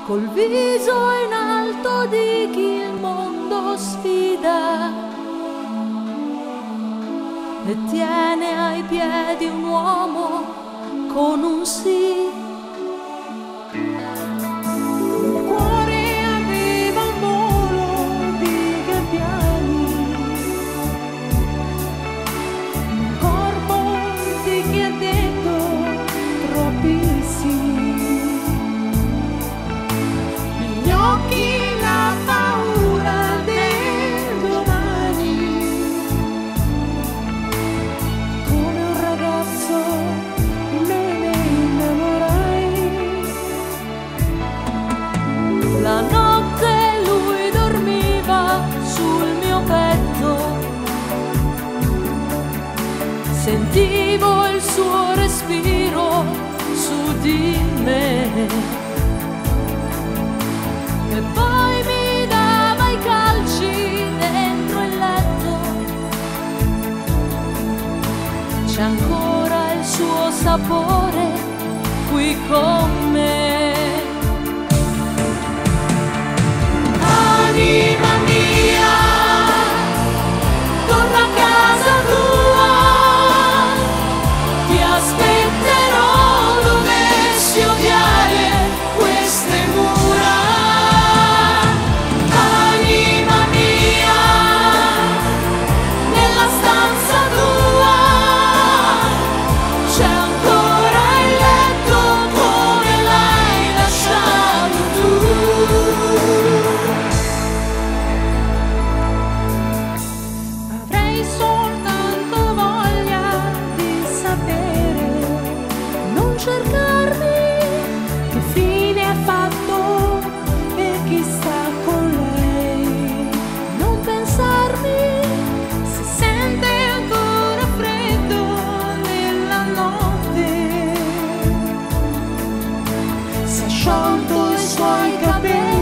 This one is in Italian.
col viso in alto di chi il mondo sfida e tiene ai piedi un uomo con un sì. Il cuore aveva un volo di gabbiani, un corpo di chi ha detto troppi sì. Negli occhi la paura del domani, come un ragazzo me ne innamorai. La notte lui dormiva sul mio petto, sentivo il suo respiro su di me e poi mi dava i calci dentro il letto. C'è ancora il suo sapore qui con me. Anima mia, torna a casa tua, ti aspetterò dovessi odiare queste mura. Anima mia, nella stanza tua c'è ancora il letto come l'hai lasciato tu. Avrei soltanto voglia di sapere, non cercarmi che fine ha fatto e chi sta con lei, non pensarmi se sente ancora freddo nella notte, se ha sciolto i suoi capelli